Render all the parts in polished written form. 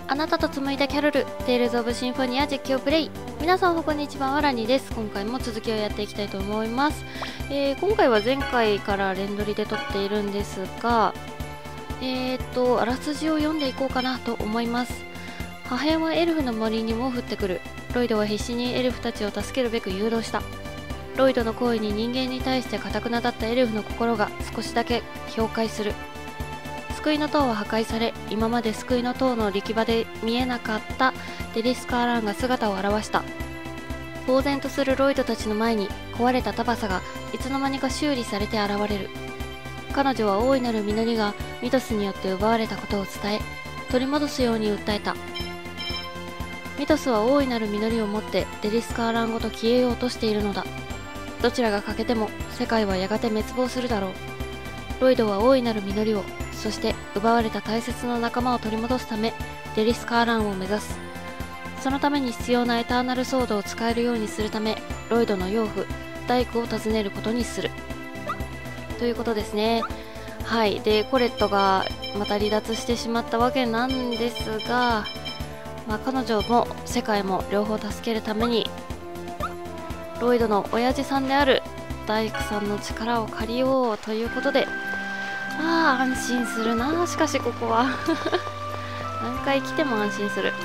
あなたと紡いだキャロル、テイルズ・オブ・シンフォニア実況プレイ。皆さんこんにちは、わらにです。今回も続きをやっていきたいと思います。今回は前回から連撮りで撮っているんですが、あらすじを読んでいこうかなと思います。母親はエルフの森にも降ってくる。ロイドは必死にエルフたちを助けるべく誘導した。ロイドの行為に人間に対して堅くなだったエルフの心が少しだけ氷解する。救いの塔は破壊され、今まで救いの塔の力場で見えなかったデリスカーランが姿を現した。呆然とするロイドたちの前に壊れたタバサがいつの間にか修理されて現れる。彼女は大いなる実りがミトスによって奪われたことを伝え、取り戻すように訴えた。ミトスは大いなる実りを持ってデリスカーランごと消えようとしているのだ。どちらが欠けても世界はやがて滅亡するだろう。ロイドは大いなる実りを、そして奪われた大切な仲間を取り戻すためデリスカーランを目指す。そのために必要なエターナルソードを使えるようにするため、ロイドの養父ダイクを訪ねることにするということですね。はい。でコレットがまた離脱してしまったわけなんですが、彼女も世界も両方助けるためにロイドの親父さんであるダイクさんの力を借りようということで、安心するな。しかしここは何回来ても安心する。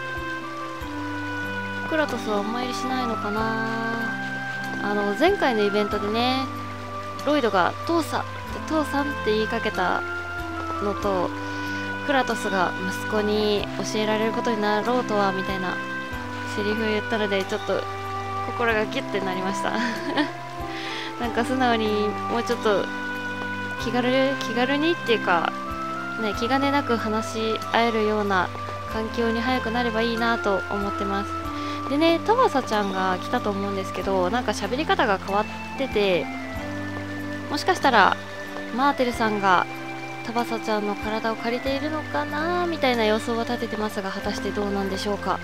クラトスはお参りしないのかな。前回のイベントでね、ロイドが父さんって言いかけたのと、クラトスが息子に教えられることになろうとはみたいなセリフを言ったので、ちょっと心がギュッてなりましたなんか素直にもうちょっと気軽にっていうかね、気兼ねなく話し合えるような環境に早くなればいいなと思ってます。でね、タバサちゃんが来たと思うんですけど、なんか喋り方が変わってて、もしかしたらマーテルさんがタバサちゃんの体を借りているのかなみたいな予想は立ててますが、果たしてどうなんでしょうか。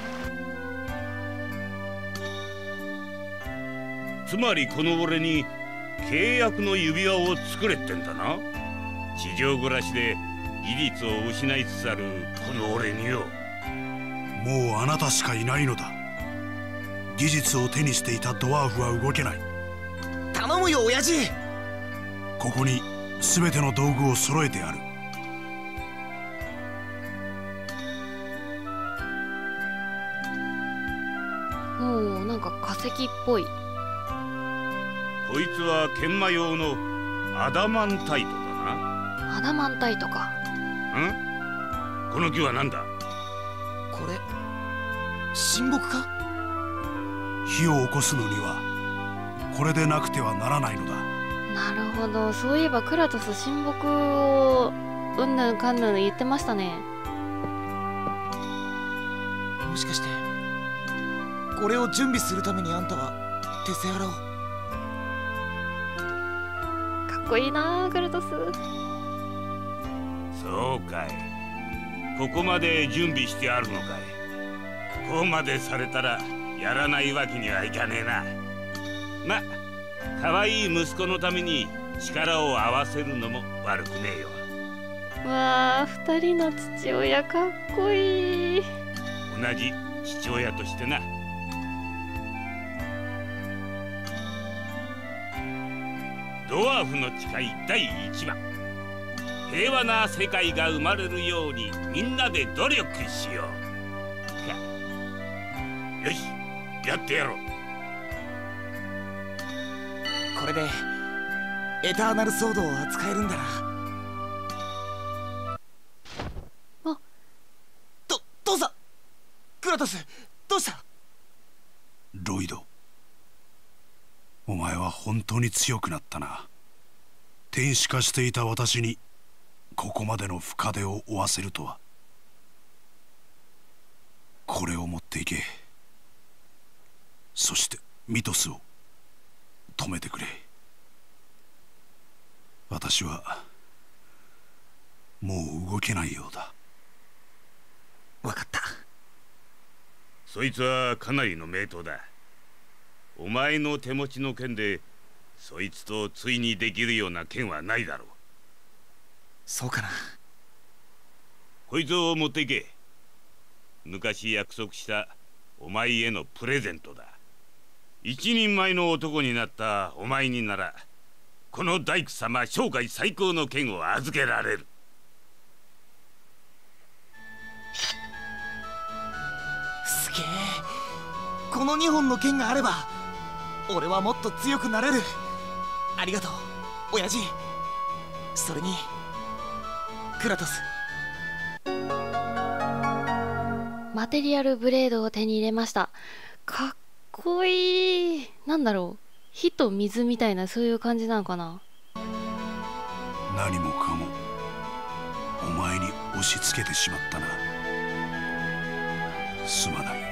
つまりこの俺に契約の指輪を作れってんだな。地上暮らしで技術を失いつつあるこの俺によ。 もうあなたしかいないのだ。技術を手にしていたドワーフは動けない。 頼むよ親父。 ここに全ての道具を揃えてある。 もうなんか化石っぽい。 こいつは研磨用のアダマンタイトだな。 アダマンタイトか。 この木は何だ。 これ神木か。 火を起こすのにはこれでなくてはならないのだ。 なるほど。そういえばクラトス神木をうんぬんかんぬん言ってましたね。 もしかしてこれを準備するためにあんたはテセアラを。 かっこいいなクラトス。 そうかい。ここまで準備してあるのかい。こうまでされたらやらないわけにはいかねえな。可愛い息子のために力を合わせるのも悪くねえよ。 わあ、二人の父親かっこいい。 同じ父親としてな。ドワーフの誓い第1番。平和な世界が生まれるようにみんなで努力しよう。よし、やってやろう。 これでエターナルソードを扱えるんだな。父さん、クラトスどうした。 ロイド、お前は本当に強くなったな。天使化していた私にここまでの深手を負わせるとは。これを持っていけ。そしてミトスを止めてくれ。私はもう動けないようだ。 分かった。 そいつはかなりの名刀だ。お前の手持ちの剣でそいつと対にできるような剣はないだろう。 そうかな。 こいつを持っていけ。 昔約束したお前へのプレゼントだ。一人前の男になったお前になら、この大工様生涯最高の剣を預けられる。 すげえ、この2本の剣があれば俺はもっと強くなれる。ありがとう親父。それにクラトス。 マテリアルブレードを手に入れました。かっこいい。なんだろう、火と水みたいな、そういう感じなのかな。 何もかもお前に押し付けてしまったな。すまない。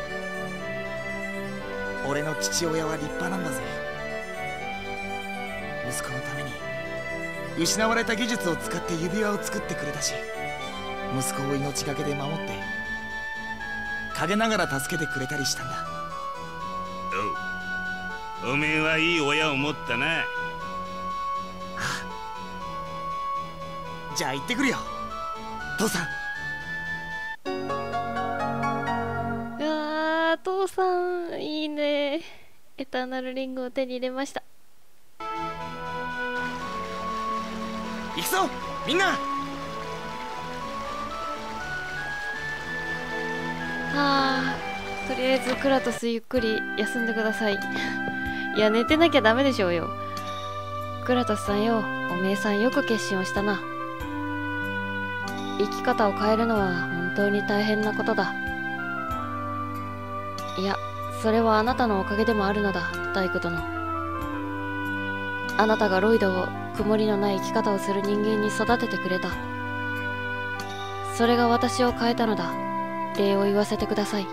俺の父親は立派なんだぜ。息子のために失われた技術を使って指輪を作ってくれたし、息子を命がけで守って陰ながら助けてくれたりしたんだ。 おめえはいい親を持ったな。 はあ、じゃあ行ってくるよ父さん。 うわー、父さんいいね。エターナルリングを手に入れました。 行くぞみんな。 とりあえずクラトスゆっくり休んでください。いや、寝てなきゃダメでしょうよ。クラトスさんよ、おめえさんよく決心をしたな。生き方を変えるのは本当に大変なことだ。いや、それはあなたのおかげでもあるのだ、大工殿。あなたがロイドを曇りのない生き方をする人間に育ててくれた。それが私を変えたのだ。礼を言わせてください。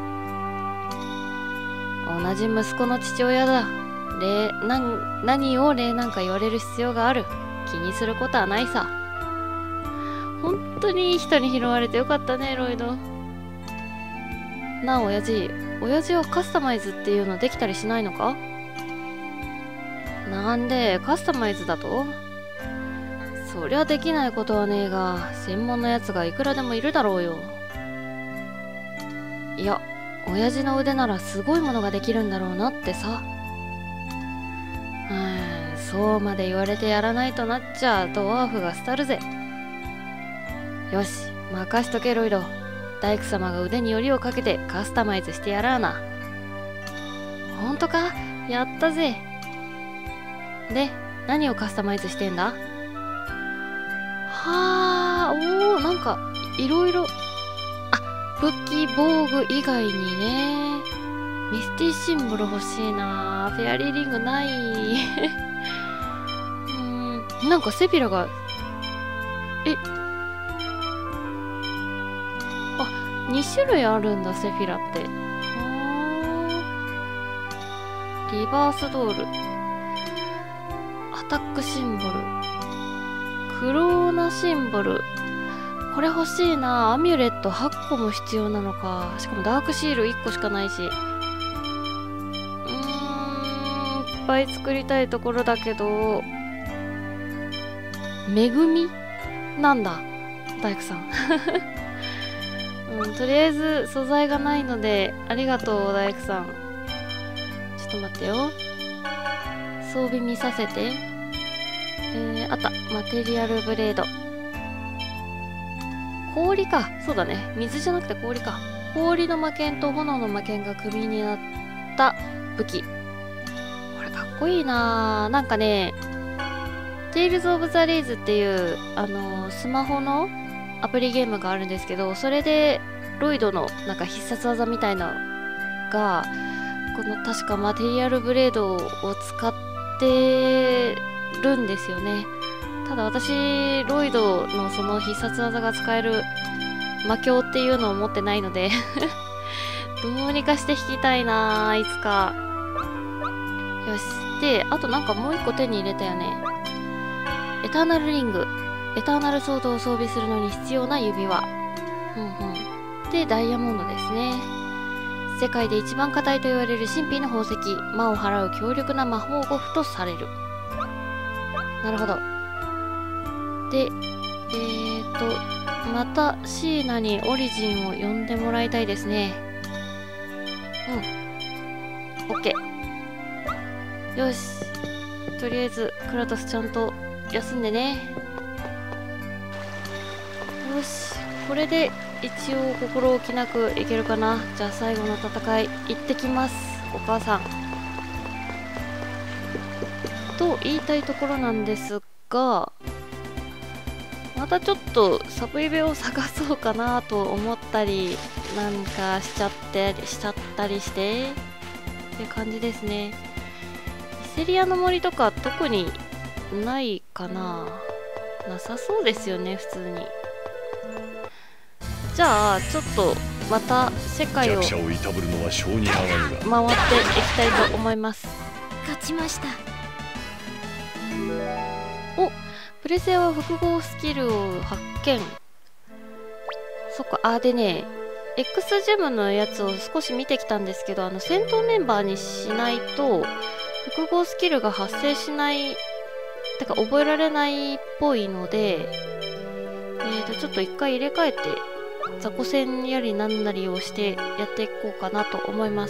同じ息子の父親だ。何を礼なんか言われる必要がある。気にすることはないさ。本当にいい人に拾われてよかったね、ロイド。なあ、親父はカスタマイズっていうのできたりしないのか？なんでカスタマイズだと？そりゃできないことはねえが、専門のやつがいくらでもいるだろうよ。いや、親父の腕ならすごいものができるんだろうなってさ。そうまで言われてやらないとなっちゃドワーフが廃るぜ。よし、任しとけロイド。大工様が腕によりをかけてカスタマイズしてやらあな。ほんとか？やったぜ。で、何をカスタマイズしてんだ？はあ、おー、なんかいろいろ。武器防具以外にね、ミスティシンボル欲しいな。フェアリーリングない。なんかセフィラが2種類あるんだ、セフィラって。リバースドール、アタックシンボル、クローナシンボル。これ欲しいな。アミュレット8個も必要なのか。しかもダークシール1個しかないし。いっぱい作りたいところだけど、恵みなんだ、大工さん。とりあえず素材がないので、ありがとう、大工さん。ちょっと待ってよ。装備見させて。あった。マテリアルブレード。氷か。そうだね。水じゃなくて氷か。氷の魔剣と炎の魔剣が首になった武器。これかっこいいな。なんかね、テイルズ・オブ・ザ・レイズっていう、スマホのアプリゲームがあるんですけど、それでロイドのなんか必殺技みたいなのが、この確かマテリアルブレードを使ってるんですよね。ただ私、ロイドのその必殺技が使える魔鏡っていうのを持ってないのでどうにかして引きたいな、いつか。よし。で、あとなんかもう一個手に入れたよね。エターナルリング。エターナルソードを装備するのに必要な指輪。で、ダイヤモンドですね。世界で一番硬いと言われる神秘の宝石。魔を払う強力な魔法ゴフとされる。なるほど。で、 またシーナにオリジンを呼んでもらいたいですね。うん。オッケー。よし。とりあえず、クラトスちゃんと休んでね。よし。これで一応心置きなくいけるかな。じゃあ最後の戦い、行ってきます。お母さん。と言いたいところなんですが、またちょっとサブイベを探そうかなと思ったりなんかしちゃったりしてっていう感じですね。イセリアの森とか特にないかな。なさそうですよね、普通に。じゃあちょっとまた世界を回っていきたいと思います。 勝ちました。 お、プレセは複合スキルを発見。そっか、あ、でね、X ジェムのやつを少し見てきたんですけど、戦闘メンバーにしないと複合スキルが発生しない、てか覚えられないっぽいので、ちょっと一回入れ替えて雑魚戦やりなんなりをしてやっていこうかなと思います。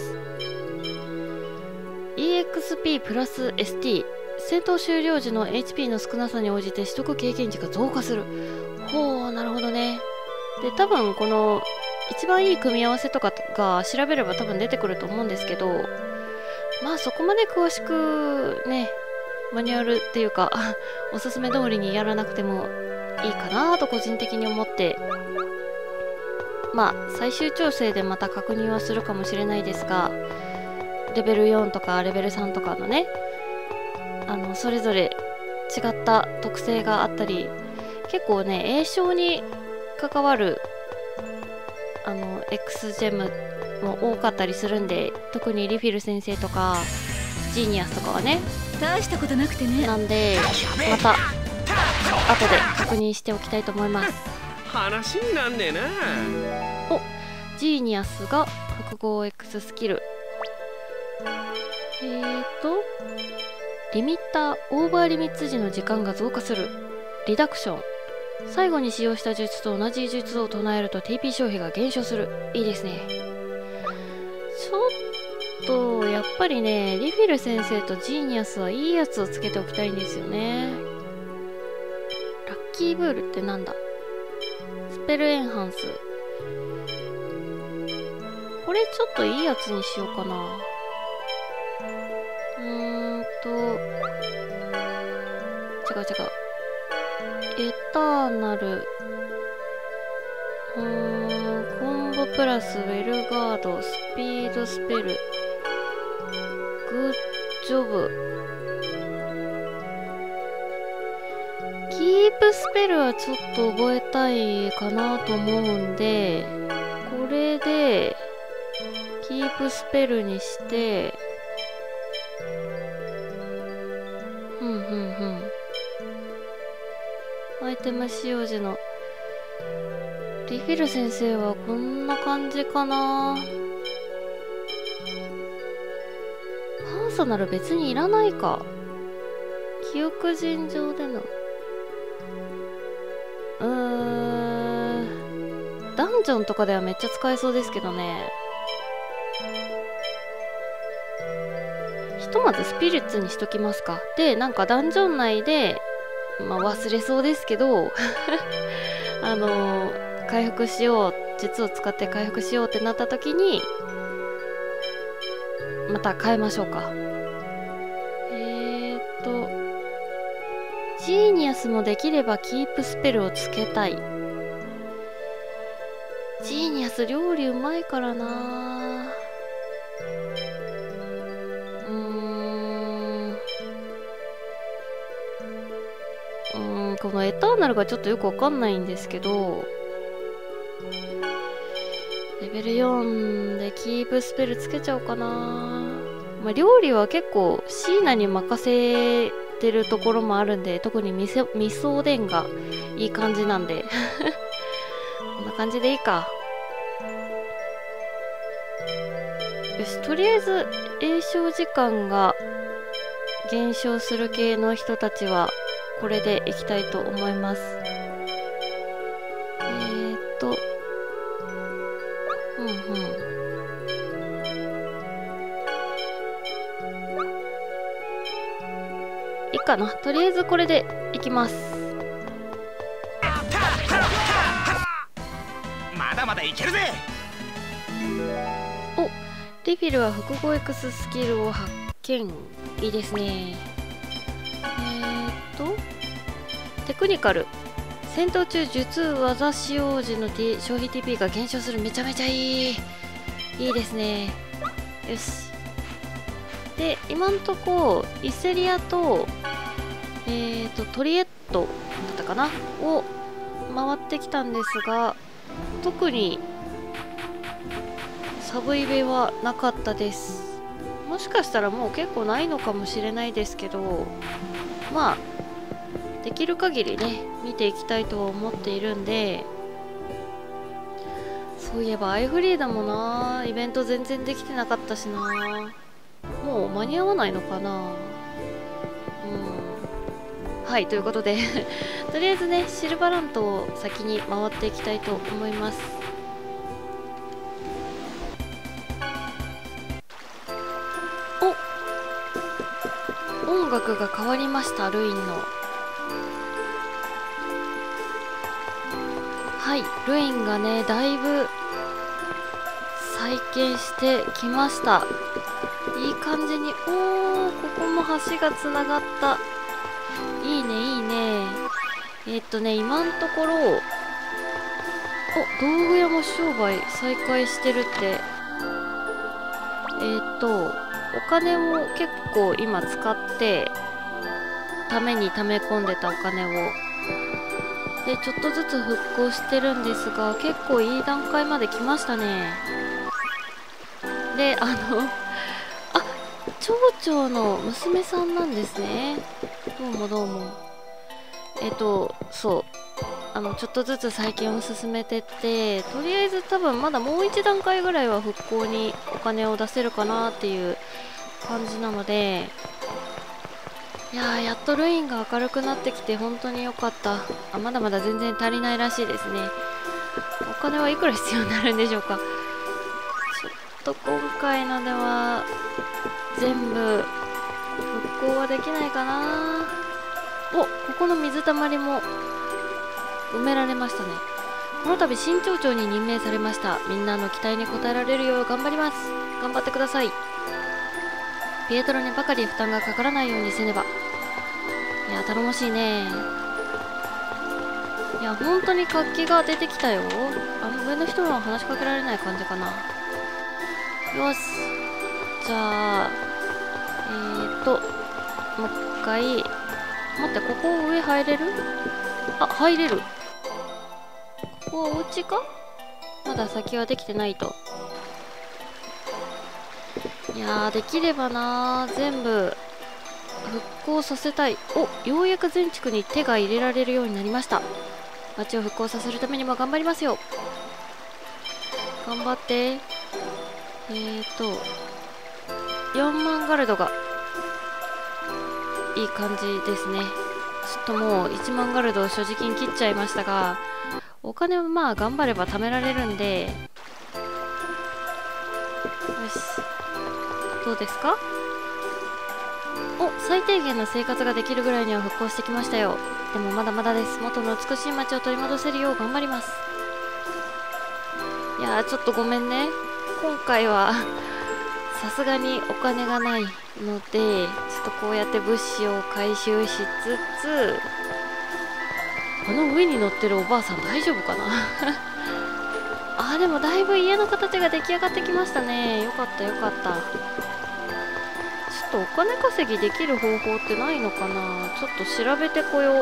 EXP プラス ST、戦闘終了時の HP の少なさに応じて取得経験値が増加する。ほう、なるほどね。で、多分この一番いい組み合わせとかが調べれば多分出てくると思うんですけど、まあそこまで詳しくね、マニュアルっていうかおすすめ通りにやらなくてもいいかなと個人的に思って、まあ最終調整でまた確認はするかもしれないですが、レベル4とかレベル3とかのね、それぞれ違った特性があったり、結構ね、栄翔に関わるX ジェムも多かったりするんで、特にリフィル先生とかジーニアスとかはね、 大したことなくてね。 なんでまた後で確認しておきたいと思います。 話になんねえな。 お、ジーニアスが複合 X スキル、リミッターオーバーリミッツ時の時間が増加する。リダクション、最後に使用した術と同じ術を唱えると TP 消費が減少する。いいですね。ちょっとやっぱりね、リフィル先生とジーニアスはいいやつをつけておきたいんですよね。ラッキーブールってなんだ。スペルエンハンス、これちょっといいやつにしようかな。違う。エターナル、コンボプラスウェルガード、スピードスペル、グッジョブ。キープスペルはちょっと覚えたいかなと思うんで、これでキープスペルにして、アイテム使用時のリフィル先生はこんな感じかな。パーソナル別にいらないか。記憶尋常でのダンジョンとかではめっちゃ使えそうですけどね。ひとまずスピリッツにしときますか。で、なんかダンジョン内でまあ忘れそうですけど回復しよう、術を使って回復しようってなった時にまた変えましょうか。ジーニアスもできればキープスペルをつけたい。ジーニアス料理うまいからな。このエターナルがちょっとよくわかんないんですけど、レベル4でキープスペルつけちゃおうかな。まあ、料理は結構シーナに任せてるところもあるんで、特に味噌おでんがいい感じなんでこんな感じでいいか。よし、とりあえず栄翔時間が減少する系の人たちはこれでいきたいと思います。 うんうん。いいかな。とりあえずこれでいきます。 まだまだいけるぜ。 お、リフィルは複合 X スキルを発見。いいですね。テクニカル。戦闘中術技使用時の、消費 TP が減少する。めちゃめちゃいい。いいですね。よし。で、今んとこイセリアとトリエットだったかなを回ってきたんですが、特にサブイベはなかったです。もしかしたらもう結構ないのかもしれないですけど、まあできる限りね見ていきたいとは思っているんで。そういえばアイフリーダもな、イベント全然できてなかったしな。もう間に合わないのかな。はい、ということでとりあえずねシルバラントを先に回っていきたいと思います。お、音楽が変わりました。ルインの。はい、ルインがねだいぶ再建してきました。いい感じに。おー、ここも橋がつながった。いいねいいね。今のところ、道具屋も商売再開してるって。お金を結構今使ってために溜め込んでたお金をでちょっとずつ復興してるんですが、結構いい段階まで来ましたね。で町長の娘さんなんですね。どうもどうも。そうちょっとずつ再建を進めてって、とりあえず多分まだもう一段階ぐらいは復興にお金を出せるかなっていう感じなので、いやー、やっとルインが明るくなってきて本当に良かった。まだまだ全然足りないらしいですね。お金はいくら必要になるんでしょうか。ちょっと今回のでは全部復興はできないかな。ここの水たまりも埋められましたね。この度新町長に任命されました。みんなの期待に応えられるよう頑張ります。頑張ってください。ピエトロにばかり負担がかからないようにせねば。いや、頼もしいね。いや、本当に活気が出てきたよ。上の人は話しかけられない感じかな。よし、じゃあもう一回。待って、ここ上入れる？入れる。ここはお家か？まだ先はできてないと。いやー、できればなー、全部復興させたい。ようやく全地区に手が入れられるようになりました。町を復興させるためにも頑張りますよ。頑張って。4万ガルドがいい感じですね。ちょっともう1万ガルド所持金切っちゃいましたが、お金はまあ頑張れば貯められるんで。よし、どうですか？最低限の生活ができるぐらいには復興してきましたよ。でもまだまだです。元の美しい街を取り戻せるよう頑張ります。いやー、ちょっとごめんね。今回はさすがにお金がないので、ちょっとこうやって物資を回収しつつ、上に乗ってるおばあさん大丈夫かなでもだいぶ家の形が出来上がってきましたね。よかったよかった。ちょっとお金稼ぎできる方法ってないのかな。ちょっと調べてこよう。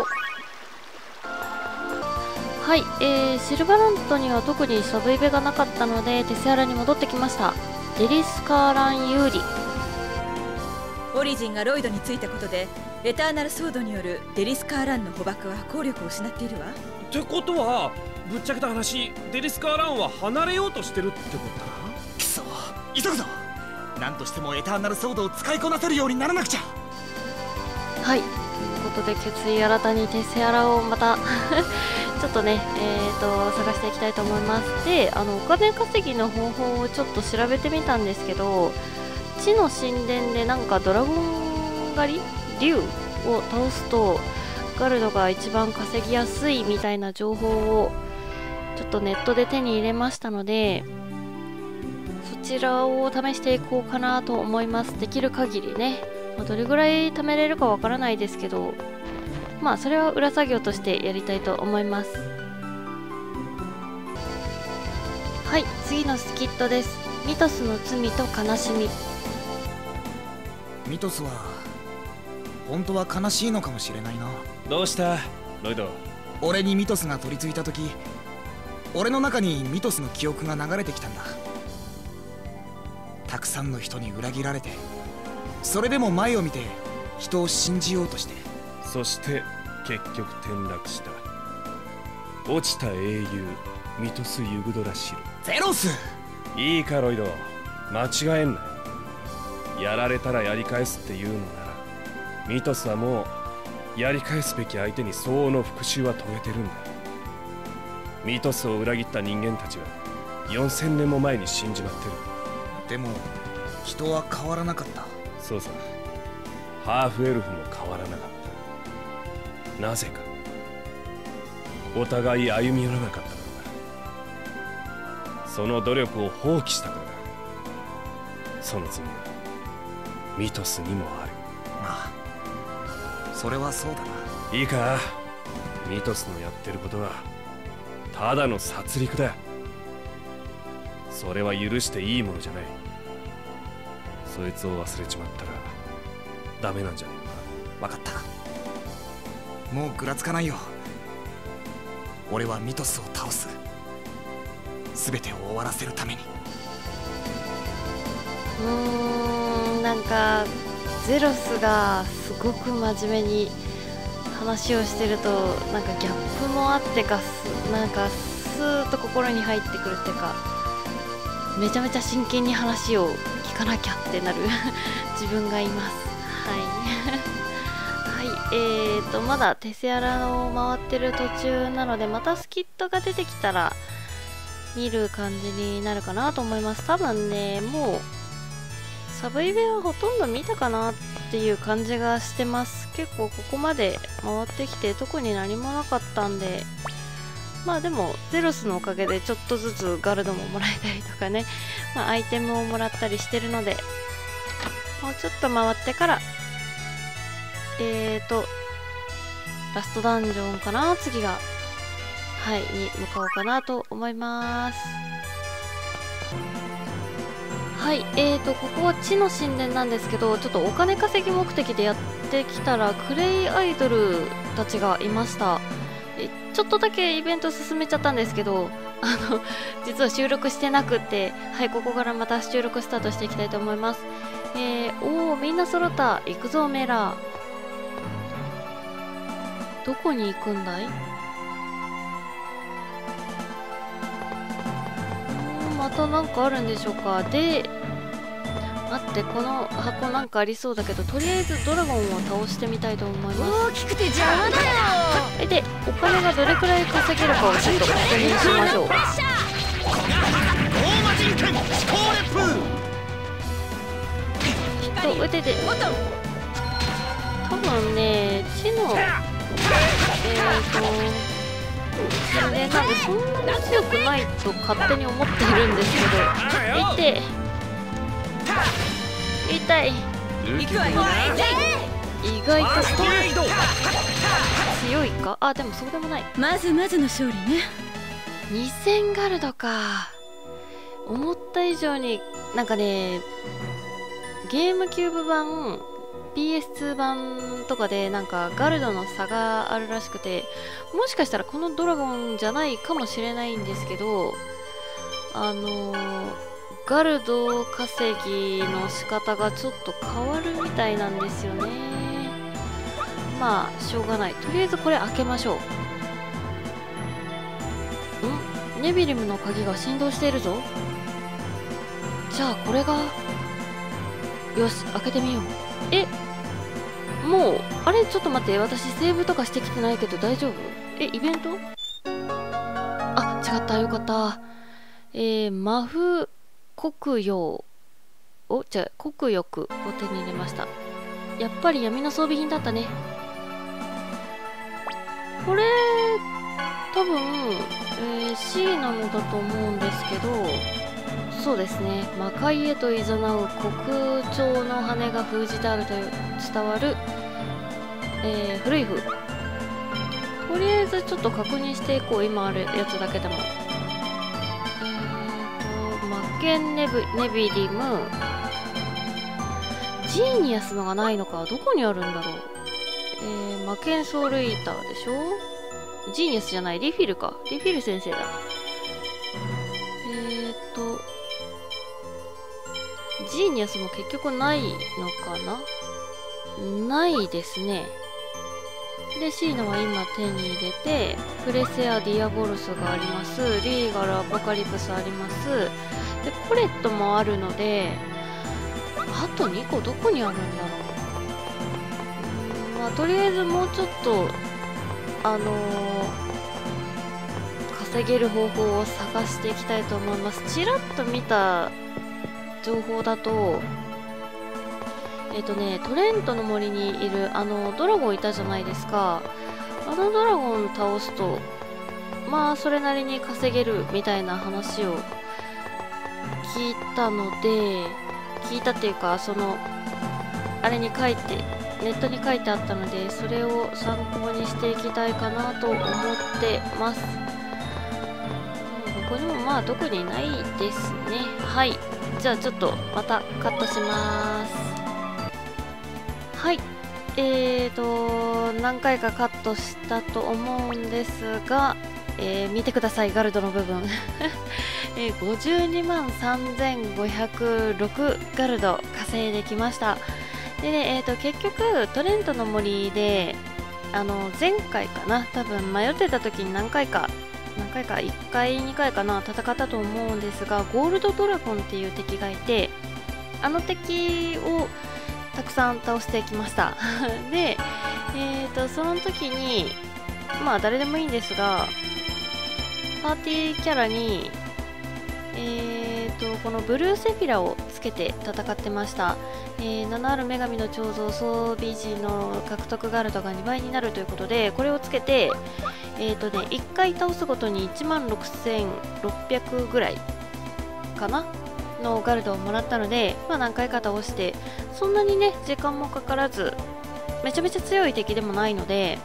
はい、シルバラントには特にサブイベがなかったのでテセアラに戻ってきました。デリスカーラン有利。 オリジンがロイドについたことでエターナルソードによるデリスカーランの捕獲は効力を失っているわ。 ってことはぶっちゃけた話、デリスカーランは離れようとしてるってことだな。 くそ、急ぐぞ。なんとしてもエターナルソードを使いこなせるようにならなくちゃ。 はい、ということで決意新たにテセアラをまたちょっとね探していきたいと思います。でお金稼ぎの方法をちょっと調べてみたんですけど、地の神殿でなんかドラゴン狩り竜を倒すとガルドが一番稼ぎやすいみたいな情報をちょっとネットで手に入れましたので、そちらを試していこうかなと思います。できる限りね、どれぐらい貯めれるかわからないですけど、まあそれは裏作業としてやりたいと思います。はい、次のスキットです。ミトスの罪と悲しみ。 ミトスは本当は悲しいのかもしれないな。 どうしたロイド？ 俺にミトスが取り付いた時、俺の中にミトスの記憶が流れてきたんだ。たくさんの人に裏切られて、それでも前を見て人を信じようとして、 そして結局転落した。落ちた英雄ミトス・ユグドラシル。 ゼロス！ いいかロイド、間違えんなよ。やられたらやり返すっていうのなら、ミトスはもうやり返すべき相手に相応の復讐は遂げてるんだ。ミトスを裏切った人間たちは4000年も前に死んじまってる。 でも人は変わらなかった。 そうさ、ハーフエルフも変わらなかった。なぜか、お互い歩み寄らなかったからだ。その努力を放棄したからだ。その罪はミトスにもある。 ああ、それはそうだな。 いいか、ミトスのやってることはただの殺戮だ。それは許していいものじゃない。そいつを忘れちまったらダメなんじゃねえのか。 分かった。もうぐらつかないよ。俺はミトスを倒す。全てを終わらせるために。 なんかゼロスがすごく真面目に話をしてると、なんかギャップもあってか、なんかスーッと心に入ってくるっていうか、めちゃめちゃ真剣に話を聞かなきゃってなる自分がいます。はいはい、まだテセアラを回ってる途中なので、またスキットが出てきたら見る感じになるかなと思います。多分ね、もうサブイベはほとんど見たかなっていう感じがしてます。結構ここまで回ってきて特に何もなかったんで、まあでもゼロスのおかげでちょっとずつガルドももらえたりとかね、アイテムをもらったりしてるので、もうちょっと回ってからラストダンジョンかな、次がはいに向かおうかなと思います。はい、ここは地の神殿なんですけど、ちょっとお金稼ぎ目的でやってきたらクレイアイドルたちがいました。ちょっとだけイベント進めちゃったんですけど、実は収録してなくて、はい、ここからまた収録スタートしていきたいと思います。おお、みんな揃った。行くぞメラ。どこに行くんだい？またなんかあるんでしょうか。で、待って、この箱なんかありそうだけど、とりあえずドラゴンを倒してみたいと思います。 大きくて邪魔だよ。 で、お金がどれくらい稼げるかをちょっと確認しましょう。多分ね、地の神殿なんでそんなに強くないと勝手に思っているんですけど、痛い。意外と強いか。あ、でもそうでもない。 まずまずの勝利ね。 2000ガルドか。思った以上になんかね、ゲームキューブ版 PS2 版とかでなんかガルドの差があるらしくて、もしかしたらこのドラゴンじゃないかもしれないんですけど、ガルド稼ぎの仕方がちょっと変わるみたいなんですよね。まあしょうがない。とりあえずこれ開けましょう。ネビリムの鍵が振動しているぞ。じゃあこれが、よし開けてみよう。もうあれ、ちょっと待って、私セーブとかしてきてないけど大丈夫？イベント？ かったよかった。マフ黒曜黒翼を手に入れました。やっぱり闇の装備品だったね。これ多分、C なのだと思うんですけど、そうですね、魔界へと誘う黒鳥の羽が封じてあるという伝わる、古い符。とりあえずちょっと確認していこう、今あるやつだけでも。魔剣ネビリム、ジーニアスのがないのか、どこにあるんだろう。魔剣ソウルイーターでしょ。ジーニアスじゃない、リフィルか。リフィル先生だ。ジーニアスも結局ないのかな。ないですね。で、シーナは今手に入れて、プレセア・ディアボルスがあります。リーガル・アポカリプスあります。で、コレットもあるので、あと2個どこにあるんだろう。まあ、とりあえずもうちょっと、稼げる方法を探していきたいと思います。ちらっと見た情報だと、トレントの森にいるドラゴンいたじゃないですか。あのドラゴン倒すと、まあそれなりに稼げるみたいな話を聞いたので、聞いたっていうか、あれに書いて、ネットに書いてあったので、それを参考にしていきたいかなと思ってます。ここにもまあ特にないですね。はい。じゃあちょっとまたカットします。はい。何回かカットしたと思うんですが、見てください、ガルドの部分。52万3506ガルド稼いできました。でね、結局、トレントの森で、前回かな、多分迷ってた時に何回か、1回、2回かな、戦ったと思うんですが、ゴールドドラゴンっていう敵がいて、あの敵をたくさん倒してきました。で、その時に、まあ誰でもいいんですが、パーティーキャラに、このブルーセフィラをつけて戦ってました。7ある女神の彫像装備時の獲得ガルドが2倍になるということで、これをつけて、1回倒すごとに16,600ぐらいかなのガルドをもらったので、まあ何回か倒して、そんなにね、時間もかからず、めちゃめちゃ強い敵でもないので、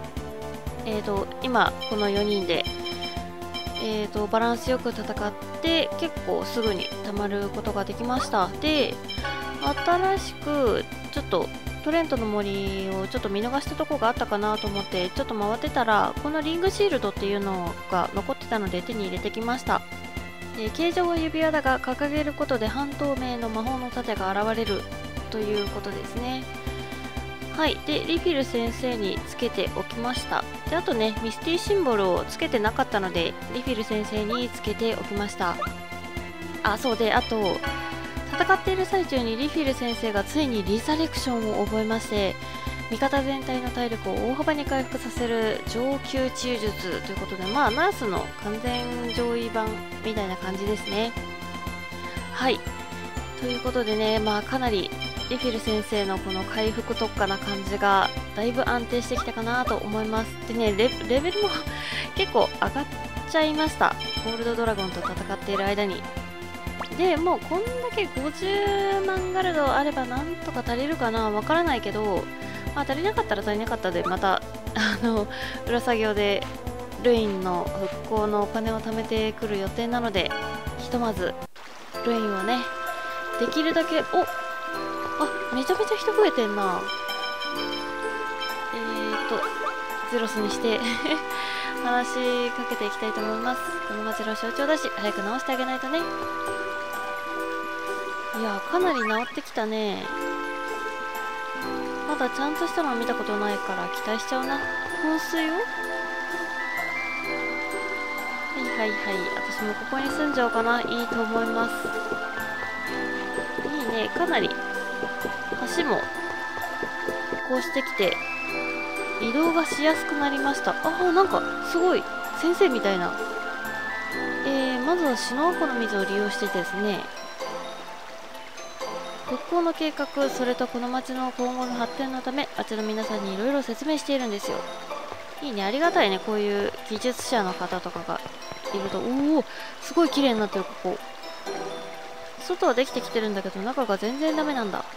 今、この4人で、バランスよく戦って結構すぐに溜まることができました。で、新しくちょっとトレントの森をちょっと見逃したとこがあったかなと思ってちょっと回ってたら、このリングシールドっていうのが残ってたので手に入れてきました。形状は指輪だが掲げることで半透明の魔法の盾が現れるということですね。はい。で、リフィル先生につけておきました。で、あとね、ミスティシンボルをつけてなかったので、リフィル先生につけておきました。あ、そうで、あと、戦っている最中にリフィル先生がついにリザレクションを覚えまして、味方全体の体力を大幅に回復させる上級治癒術ということで、まあ、ナースの完全上位版みたいな感じですね。はい。ということでね、まあ、かなり、リフィル先生のこの回復特化な感じがだいぶ安定してきたかなと思います。でね、レベルも結構上がっちゃいました。ゴールドドラゴンと戦っている間に。で、もうこんだけ50万ガルドあればなんとか足りるかな、わからないけど、まあ足りなかったら足りなかったで、また、裏作業でルインの復興のお金を貯めてくる予定なので、ひとまずルインをね、できるだけ、めちゃめちゃ人増えてんな。ゼロスにして話しかけていきたいと思います。この街の象徴だし、早く直してあげないとね。いや、かなり治ってきたね。まだちゃんとしたのは見たことないから期待しちゃうな。香水を？はいはいはい。私もここに住んじゃおうかな。いいと思います。いいね。かなり橋もこうしてきて移動がしやすくなりました。ああ、なんかすごい先生みたいなまずは篠湖の水を利用してですね、復興の計画、それとこの町の今後の発展のため、町の皆さんにいろいろ説明しているんですよ。いいね、ありがたいね、こういう技術者の方とかがいると。おお、すごい綺麗になってる、ここ。外はできてきてるんだけど、中が全然ダメなんだ。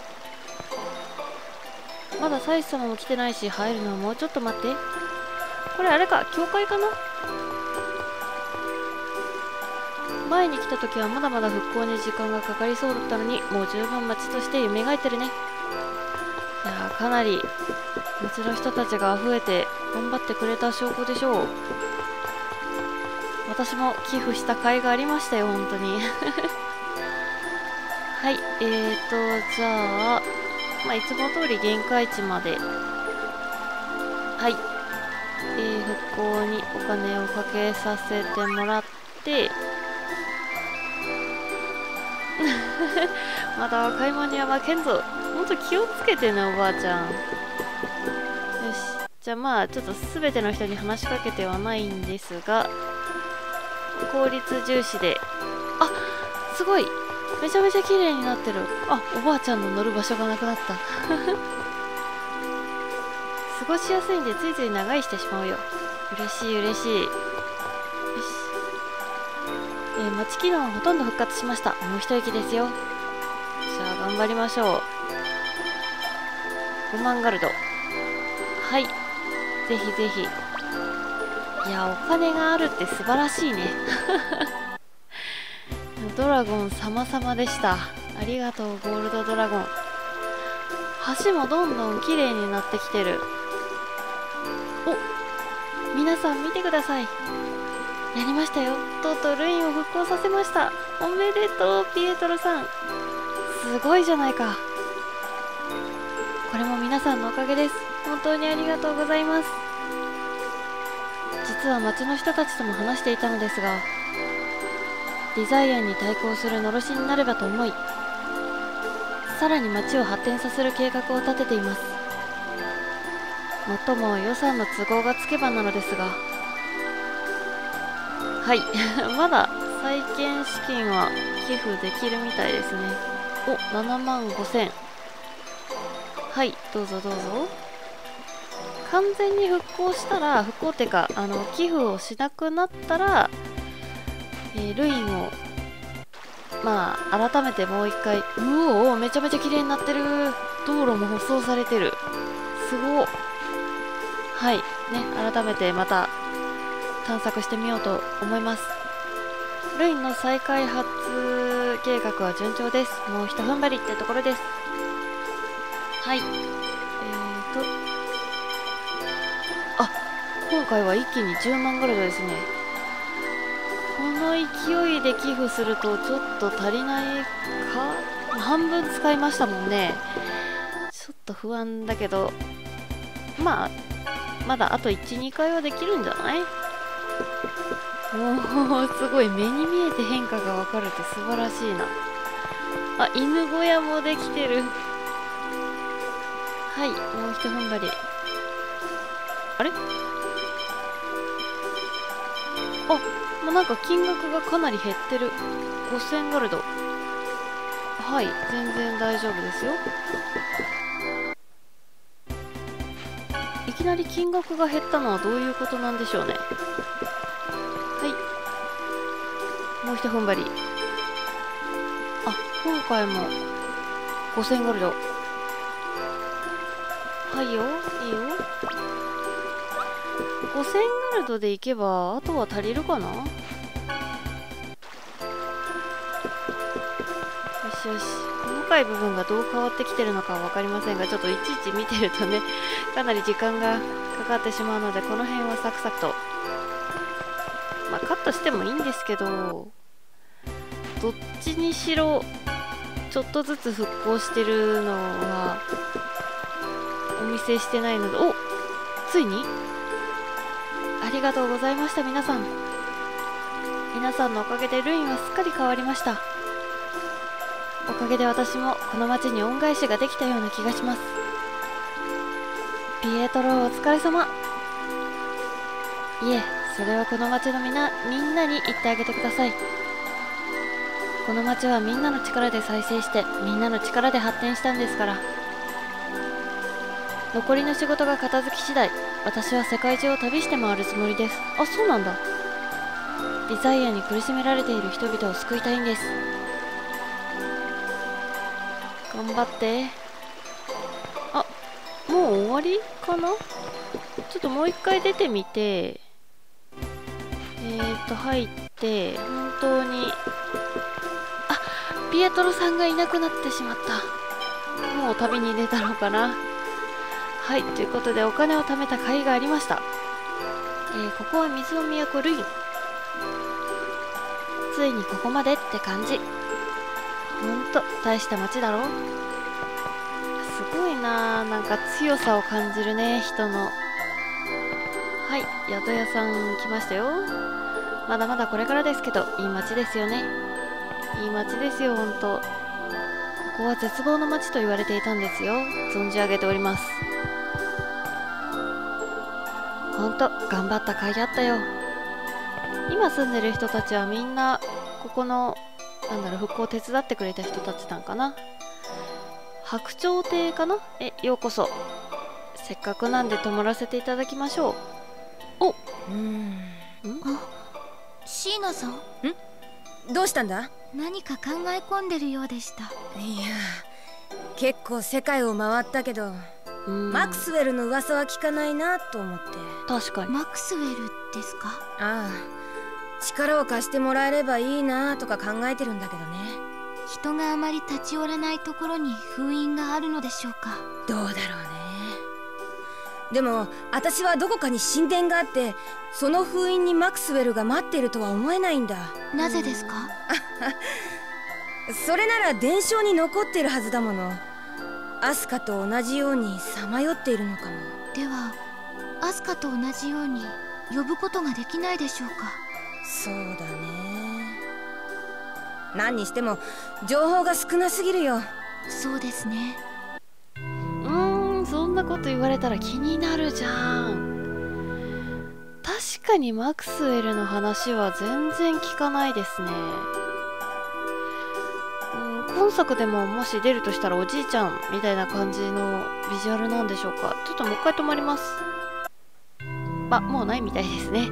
まだ祭司様も来てないし、入るのはもうちょっと待って。これあれか、教会かな。前に来た時はまだまだ復興に時間がかかりそうだったのに、もう十分町として蘇ってるね。いやー、かなり町の人たちが増えて頑張ってくれた証拠でしょう。私も寄付した甲斐がありましたよ、本当に。はい、じゃあ、まあ、いつも通り限界値まで。はい、復興にお金をかけさせてもらって、まだ買い物には負けんぞ。ほんと気をつけてね、おばあちゃん。よし、じゃあまあちょっと全ての人に話しかけてはないんですが、効率重視で。あ、すごい、めちゃめちゃ綺麗になってる。あ、おばあちゃんの乗る場所がなくなった。過ごしやすいんでついつい長居してしまうよ。嬉しい嬉しい。よし、町機能はほとんど復活しました。もう一息ですよ。じゃあ頑張りましょう。5万ガルド。はい、ぜひぜひ。いや、お金があるって素晴らしいね。ドラゴン様々でした。ありがとう、ゴールドドラゴン。橋もどんどん綺麗になってきてる。お、皆さん見てください。やりましたよ。とうとうルインを復興させました。おめでとう、ピエトロさん。すごいじゃないか。これも皆さんのおかげです。本当にありがとうございます。実は町の人たちとも話していたのですが、デザイアンに対抗するのろしになればと思い、さらに町を発展させる計画を立てています。もっとも予算の都合がつけばなのですが、はい。まだ再建資金は寄付できるみたいですね。お、7万5000。はい、どうぞどうぞ。完全に復興したら、復興ってか、寄付をしなくなったら、ルインを、まあ、改めてもう一回、うお、めちゃめちゃ綺麗になってる。道路も舗装されてる。すごっ。はい、ね、改めてまた、探索してみようと思います。ルインの再開発計画は順調です。もうひと踏ん張りってところです。はい。あ、今回は一気に10万ガルドですね。この勢いで寄付するとちょっと足りないか？半分使いましたもんね。ちょっと不安だけど、まあ、まだあと1、2回はできるんじゃない？おお、すごい。目に見えて変化がわかるって素晴らしいな。あ、犬小屋もできてる。はい、もうひと踏ん張り。あれ？あ、もうなんか金額がかなり減ってる。5000ガルド。はい、全然大丈夫ですよ。いきなり金額が減ったのはどういうことなんでしょうね。もうひと踏ん張り。あ、今回も5000ゴールド。はいよ、いいよ。5000ゴールドでいけばあとは足りるかな。よしよし。細かい部分がどう変わってきてるのかは分かりませんが、ちょっといちいち見てるとね、かなり時間がかかってしまうので、この辺はサクサクと、まあカットしてもいいんですけど、どっちにしろちょっとずつ復興してるのはお見せしてないので、お、ついにありがとうございました。皆さんのおかげでルインはすっかり変わりました。おかげで私もこの町に恩返しができたような気がします。ピエトロ、お疲れ様。いえ、それはこの町のみんなに言ってあげてください。 この町はみんなの力で再生してみんなの力で発展したんですから。残りの仕事が片付き次第、私は世界中を旅して回るつもりです。あ、そうなんだ。リザイアに苦しめられている人々を救いたいんです。頑張って。あ、もう終わりかな。ちょっともう一回出てみて、入って本当に、あ、ピエトロさんがいなくなってしまった。もう旅に出たのかな。はい、ということでお金を貯めた甲斐がありました。ここは水の都ルイン。ついにここまでって感じ。ほんと大した町だろ。すごいなー、なんか強さを感じるね、人の。はい、宿屋さん来ましたよ。まだまだこれからですけど、いい町ですよね。いい町ですよ、ほんと。ここは絶望の町と言われていたんですよ。存じ上げております。ほんと頑張った甲斐あったよ。今住んでる人たちはみんなここの復興を手伝ってくれた人たちなんかな。白鳥亭かな。ようこそ。せっかくなんで泊まらせていただきましょう。お、 シーナさん、 どうしたんだ？ 何か考え込んでるようでした。 いや、結構世界を回ったけど、マクスウェルの噂は聞かないなと思って。 確かに。 マクスウェルですか？ ああ、力を貸してもらえればいいなとか考えてるんだけどね。 人があまり立ち寄らないところに封印があるのでしょうか？ どうだろうね。でも私はどこかに神殿があって、その封印にマクスウェルが待っているとは思えないんだ。 なぜですか？ それなら伝承に残っているはずだもの。アスカと同じようにさまよっているのかも。 ではアスカと同じように呼ぶことができないでしょうか？ そうだね。何にしても情報が少なすぎるよ。 そうですね。 そんなこと言われたら気になるじゃん。確かにマクスウェルの話は全然聞かないですね。今作でももし出るとしたらおじいちゃんみたいな感じのビジュアルなんでしょうか。ちょっともう一回止まります。あ、もうないみたいですね。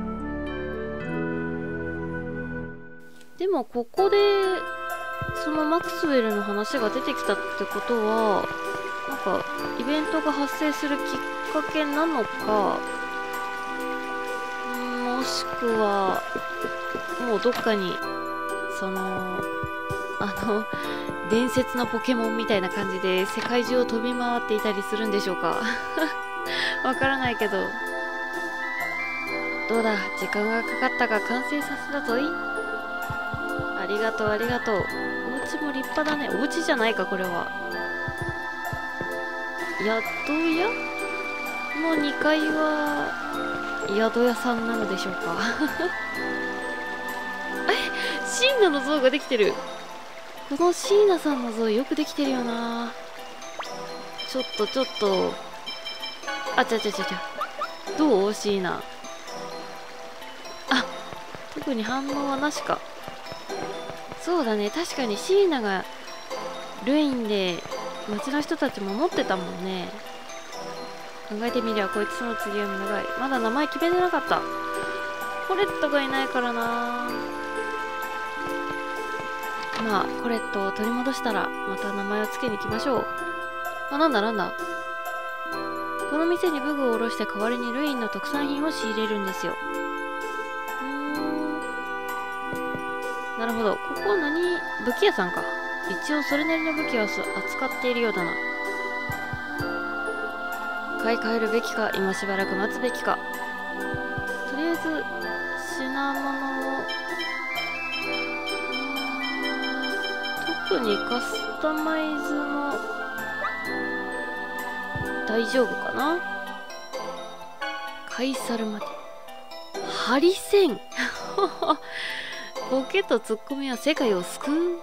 でもここでそのマクスウェルの話が出てきたってことは、なんかイベントが発生するきっかけなのか、もしくはもうどっかにその伝説のポケモンみたいな感じで世界中を飛び回っていたりするんでしょうか。わからないけど。どうだ、時間がかかったが完成させたぞい。ありがとうありがとう。お家も立派だね。お家じゃないかこれは。宿屋の2階は宿屋さんなのでしょうか。シーナの像ができてる。このシーナさんの像よくできてるよな。ちょっとあ、どうシーナ。あ、特に反応はなしか。そうだね、確かにシーナがルインで町の人たち守ってたもんね。考えてみりゃこいつの次は長い。まだ名前決めてなかった。コレットがいないからな。まあコレットを取り戻したらまた名前を付けに行きましょう。あ、なんだこの店に武具を下ろして代わりにルインの特産品を仕入れるんですよ。なるほど。ここは武器屋さんか。一応それなりの武器を扱っているようだな。買い替えるべきか、今しばらく待つべきか。とりあえず品物を、特にカスタマイズの大丈夫かな。カイサルまでハリセン。ボケとツッコミは世界を救う。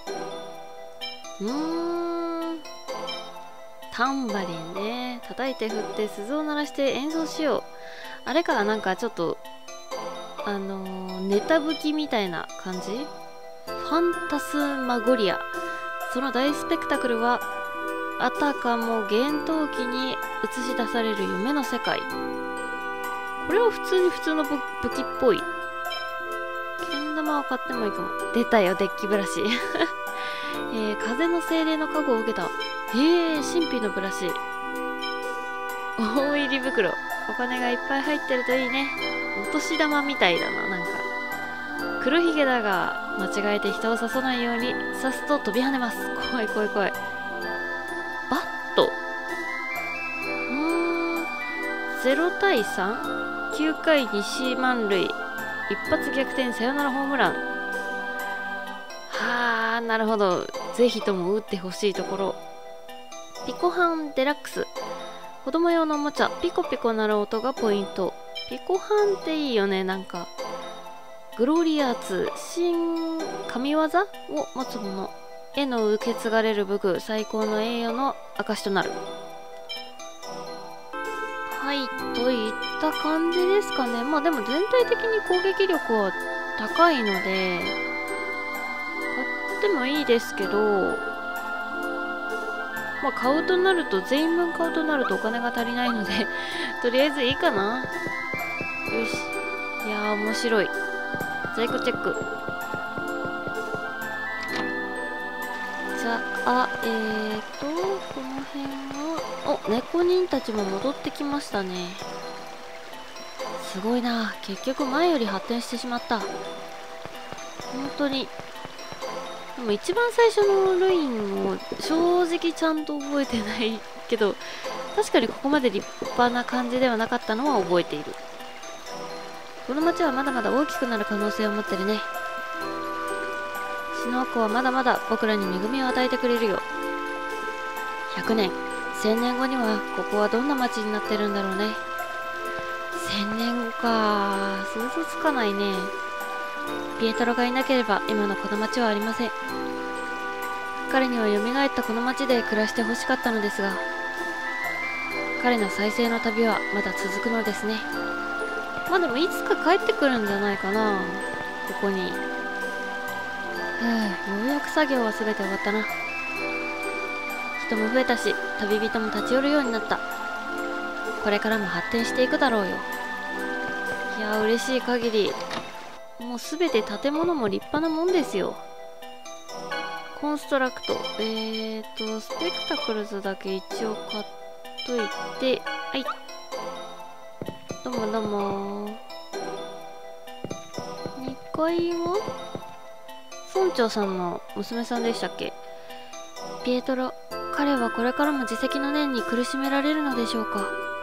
タンバリンね。叩いて振って鈴を鳴らして演奏しよう。あれか、なんかちょっとネタ吹きみたいな感じ。ファンタスマゴリア。その大スペクタクルはあたかも幻冬期に映し出される夢の世界。これは普通の武器っぽい。けん玉を買ってもいいかも。出たよ、デッキブラシ。風の精霊の加護を受けた。神秘のブラシ。大入り袋。お金がいっぱい入ってるといいね。お年玉みたいだな、なんか。黒ひげだが、間違えて人を刺さないように刺すと飛び跳ねます。怖い怖い怖い。バット。0対 3？ 9回西満塁。一発逆転サヨナラホームラン。はあ、なるほど。ぜひとも打ってほしいところ。ピコハンデラックス。子供用のおもちゃ。ピコピコ鳴る音がポイント。ピコハンっていいよね、なんか。グロリアーツ。新神業を持つ者への受け継がれる武具。最高の栄誉の証となる。はい、といった感じですかね。まあでも全体的に攻撃力は高いので、買ってもいいですけど、まあ買うとなると、全員分買うとなるとお金が足りないので、とりあえずいいかな。よし。いやー、面白い。在庫チェック。じゃあ、この辺は、お、猫人たちも戻ってきましたね。すごいな。結局前より発展してしまった。本当に。でも一番最初のルインを正直ちゃんと覚えてないけど、確かにここまで立派な感じではなかったのは覚えている。この町はまだまだ大きくなる可能性を持ってるね。シノコはまだまだ僕らに恵みを与えてくれるよ。100年、1000年後にはここはどんな町になってるんだろうね。1000年後か。想像つかないね。ピエトロがいなければ今のこの町はありません。彼には蘇ったこの町で暮らしてほしかったのですが、彼の再生の旅はまだ続くのですね。まあでもいつか帰ってくるんじゃないかな、ここに。ようやく作業は全て終わったな。人も増えたし、旅人も立ち寄るようになった。これからも発展していくだろうよ。いやー、嬉しい限り。もう全て建物も立派なもんですよ。コンストラクト。スペクタクルズだけ一応買っといて、はい。どうもどうも。2階は村長さんの娘さんでしたっけ？ピエトロ、彼はこれからも自責の念に苦しめられるのでしょうか？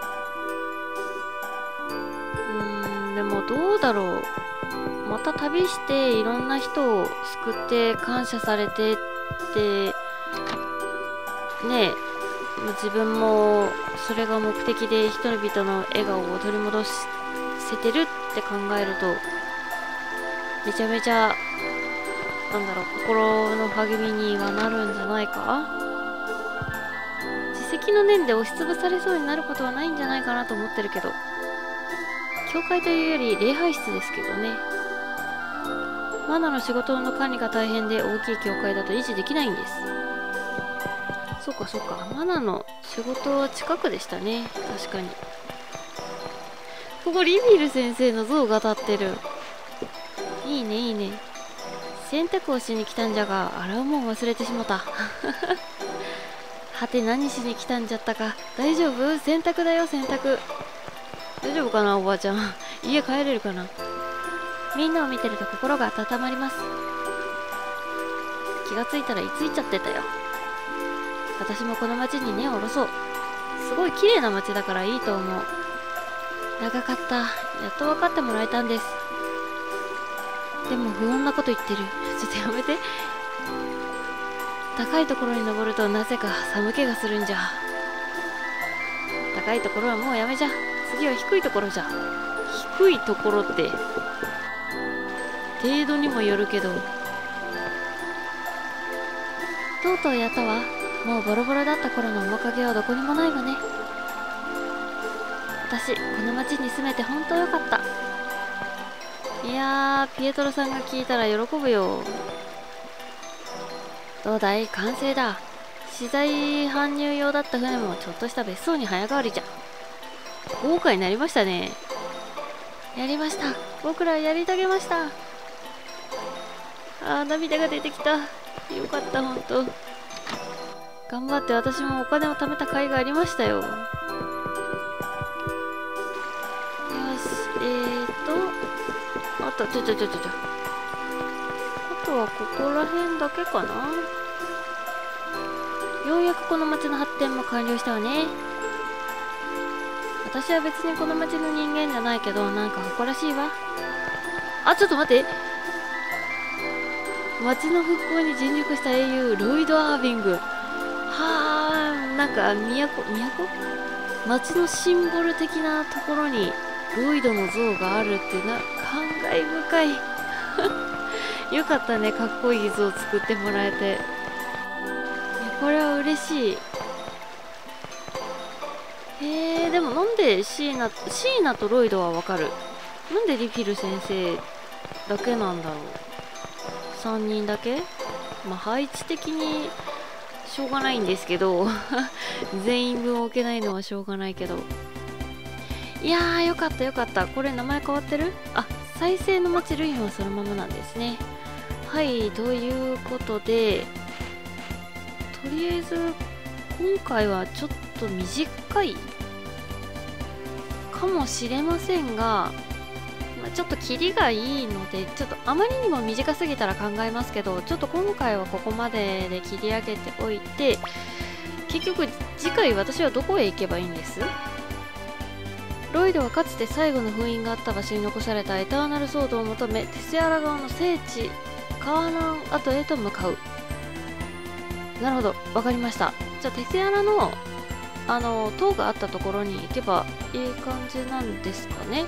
でもどうだろう。また旅していろんな人を救って感謝されてってねえ、自分もそれが目的で人々の笑顔を取り戻せてるって考えると、めちゃめちゃなんだろう、心の励みにはなるんじゃないか。自責の念で押しつぶされそうになることはないんじゃないかなと思ってるけど、教会というより礼拝室ですけどね。マナの仕事の管理が大変で大きい教会だと維持できないんです。そうかそうか、マナの仕事は近くでしたね。確かに。ここリビル先生の像が立ってる。いいねいいね。洗濯をしに来たんじゃが洗うもん忘れてしもた。はて何しに来たんじゃったか。大丈夫？洗濯だよ洗濯。大丈夫かなおばあちゃん。家帰れるかな。みんなを見てると心が温まります。気がついたら居ついちゃってたよ。私もこの町に根を下ろそう。すごい綺麗な町だからいいと思う。長かった。やっと分かってもらえたんです。でも不穏なこと言ってる。ちょっとやめて。高いところに登るとなぜか寒気がするんじゃ。高いところはもうやめじゃ。次は低いところじゃ。低いところって程度にもよるけど。とうとうやったわ。もうボロボロだった頃の面影はどこにもないわね。私この町に住めて本当よかった。いやー、ピエトロさんが聞いたら喜ぶよ。 どうだい、完成だ。資材搬入用だった船もちょっとした別荘に早変わりじゃ。豪華になりましたね。やりました。僕らやり遂げました。涙が出てきた。よかった、ほんと。頑張って私もお金を貯めた甲斐がありましたよ。よし、あと、あとはここら辺だけかな。ようやくこの町の発展も完了したわね。私は別にこの町の人間じゃないけど、なんか誇らしいわ。あ、ちょっと待って。町の復興に尽力した英雄、ロイド・アービング。はあ、なんか町のシンボル的なところにロイドの像があるって感慨深い。よかったね、かっこいい像作ってもらえて。これは嬉しい。でもなんでシーナとロイドはわかる。なんでリフィル先生だけなんだろう。3人だけ。まあ配置的にしょうがないんですけど全員分置けないのはしょうがないけど。いやー、よかったよかった。これ名前変わってる？あ、再生の町ルインはそのままなんですね。はい、ということで、とりあえず今回はちょっと短いかもしれませんが、ちょっとキリがいいので、ちょっとあまりにも短すぎたら考えますけど、ちょっと今回はここまでで切り上げておいて、結局次回私はどこへ行けばいいんです？ロイドはかつて最後の封印があった場所に残されたエターナルソードを求め、テスヤラ側の聖地カーナン跡へと向かう。なるほど、わかりました。じゃあテスヤラの塔があったところに行けばいい感じなんですかね。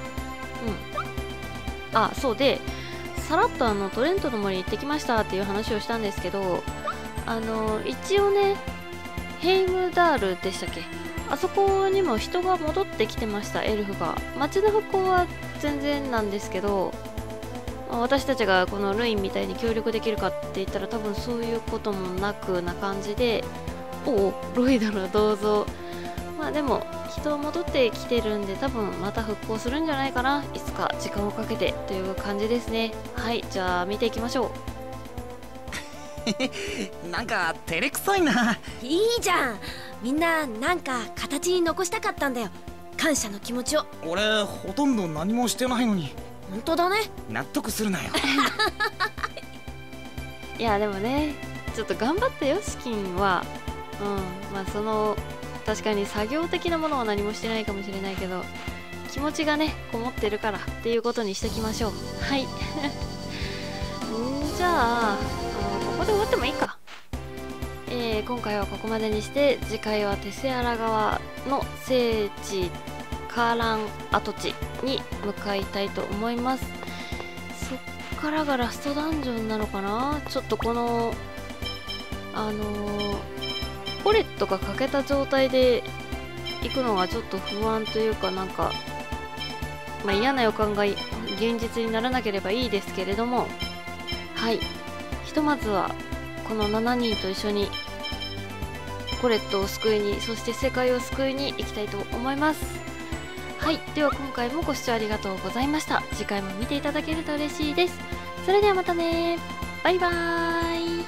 うん。あ、そうで、さらっとトレントの森行ってきましたっていう話をしたんですけど、一応ね、ヘイムダールでしたっけ、あそこにも人が戻ってきてました、エルフが。街の復興は全然なんですけど、私たちがこのルインみたいに協力できるかって言ったら多分そういうこともなくな感じで、おお、ロイドの銅像。まあでも人戻ってきてるんで、多分また復興するんじゃないかな、いつか時間をかけてという感じですね。はい、じゃあ見ていきましょう。なんか照れくさいな。 いいじゃん、みんななんか形に残したかったんだよ、感謝の気持ちを。 俺ほとんど何もしてないのに。 本当だね。 納得するなよ。 いやでもね、ちょっと頑張ったよ、資金は。まあ確かに作業的なものは何もしてないかもしれないけど、気持ちがねこもってるからっていうことにしときましょう。はい。じゃあここで終わってもいいか。今回はここまでにして、次回はテスヤラ側の聖地カーラン跡地に向かいたいと思います。そっからがラストダンジョンなのかな。ちょっとこのポレットが欠けた状態で行くのがちょっと不安というか、なんか、まあ、嫌な予感が現実にならなければいいですけれども、はい、ひとまずはこの7人と一緒にポレットを救いに、そして世界を救いに行きたいと思います。はい、では今回もご視聴ありがとうございました。次回も見ていただけると嬉しいです。それではまたね、バイバーイ。